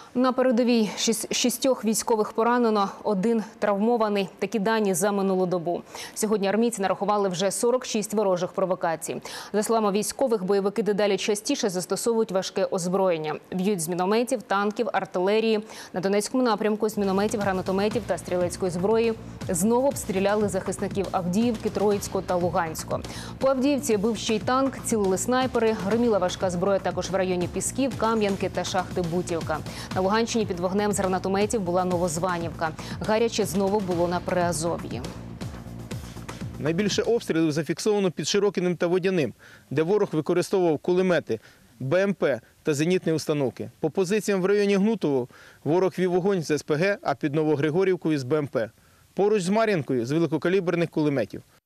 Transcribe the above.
На передовій шістьох військових поранено, один травмований. Такі дані за минулу добу. Сьогодні армійці нарахували вже 46 ворожих провокацій. За словами військових, бойовики дедалі частіше застосовують важке озброєння. Б'ють з мінометів, танків, артилерії. На Донецькому напрямку з мінометів, гранатометів та стрілецької зброї знову обстріляли захисників Авдіївки, Троїцького та Луганського. По Авдіївці бив ще й танк, цілили снайпери. Гриміла важка зброя також в районі Пісків, Кам'янки та шахти Бутівка. На Луганщині під вогнем з гранатометів була Новозванівка. Гаряче знову було на Приазов'ї. Найбільше обстрілів зафіксовано під Широкиним та Водяним, де ворог використовував кулемети, БМП та зенітні установки. По позиціям в районі Гнутово ворог вів вогонь з СПГ, а під Новогригорівкою – з БМП. Поруч з Мар'їнкою – з великокаліберних кулеметів.